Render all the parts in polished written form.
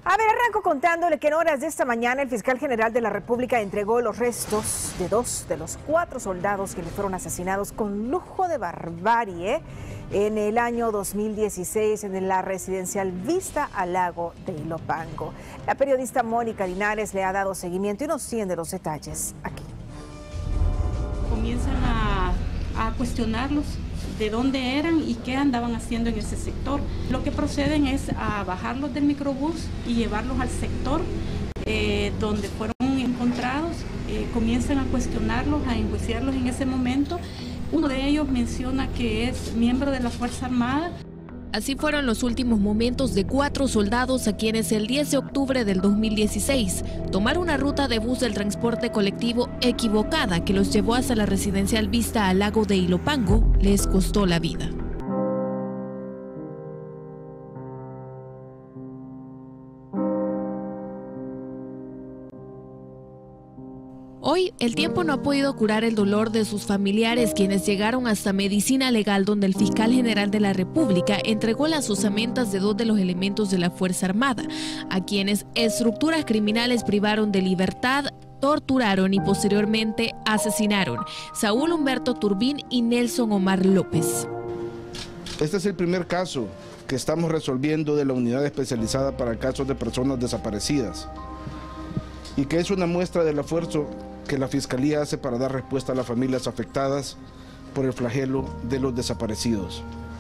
A ver, arranco contándole que en horas de esta mañana el fiscal general de la República entregó los restos de 2 de los 4 soldados que le fueron asesinados con lujo de barbarie en el año 2016 en la residencial Vista al Lago de Ilopango. La periodista Mónica Linares le ha dado seguimiento y nos tiene los detalles aquí. Comienzan a cuestionarlos de dónde eran y qué andaban haciendo en ese sector. Lo que proceden es a bajarlos del microbús y llevarlos al sector donde fueron encontrados. Comienzan a cuestionarlos, a enjuiciarlos en ese momento. Uno de ellos menciona que es miembro de la Fuerza Armada. Así fueron los últimos momentos de 4 soldados a quienes el 10 de octubre del 2016 tomaron una ruta de bus del transporte colectivo equivocada que los llevó hasta la residencial Vista al Lago de Ilopango les costó la vida. Hoy, el tiempo no ha podido curar el dolor de sus familiares, quienes llegaron hasta Medicina Legal, donde el fiscal general de la República entregó las osamentas de 2 de los elementos de la Fuerza Armada, a quienes estructuras criminales privaron de libertad, torturaron y posteriormente asesinaron: Saúl Humberto Turbín y Nelson Omar López. Este es el primer caso que estamos resolviendo de la unidad especializada para casos de personas desaparecidas y que es una muestra del esfuerzo que la Fiscalía hace para dar respuesta a las familias afectadas por el flagelo de los desaparecidos.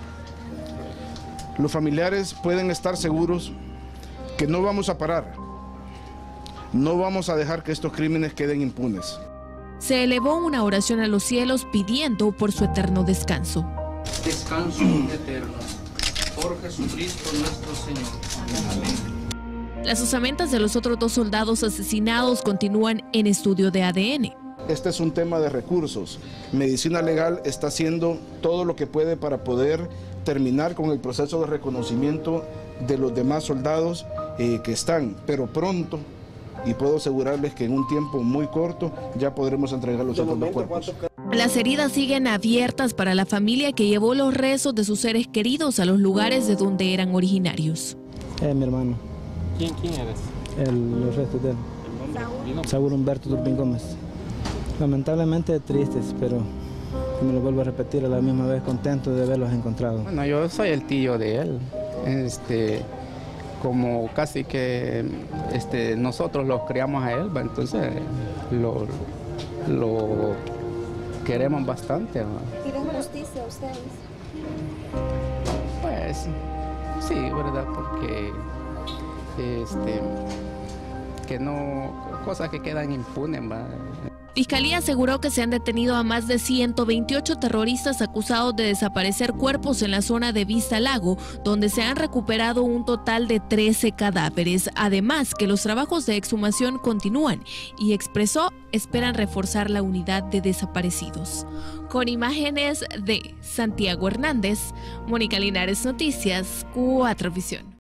Los familiares pueden estar seguros que no vamos a parar, no vamos a dejar que estos crímenes queden impunes. Se elevó una oración a los cielos pidiendo por su eterno descanso. Descanso eterno, por Jesucristo nuestro Señor. Amén. Las osamentas de los otros 2 soldados asesinados continúan en estudio de ADN. Este es un tema de recursos. Medicina Legal está haciendo todo lo que puede para poder terminar con el proceso de reconocimiento de los demás soldados que están, pero pronto, y puedo asegurarles que en un tiempo muy corto ya podremos entregar los otros 2 cuerpos. Las heridas siguen abiertas para la familia que llevó los restos de sus seres queridos a los lugares de donde eran originarios. Mi hermano. ¿Quién eres? Los restos de él. Saúl Humberto Turbín Gómez. Lamentablemente tristes, pero como lo vuelvo a repetir, a la misma vez contento de haberlos encontrado. Bueno, yo soy el tío de él. Como casi que nosotros los criamos a él, entonces lo queremos bastante. ¿Piden justicia a ustedes? Pues sí, verdad, porque que no, cosas que quedan impunes, ¿va? Fiscalía aseguró que se han detenido a más de 128 terroristas acusados de desaparecer cuerpos en la zona de Vista Lago, donde se han recuperado un total de 13 cadáveres. Además, que los trabajos de exhumación continúan y expresó esperan reforzar la unidad de desaparecidos. Con imágenes de Santiago Hernández, Mónica Linares, Noticias 4 Visión.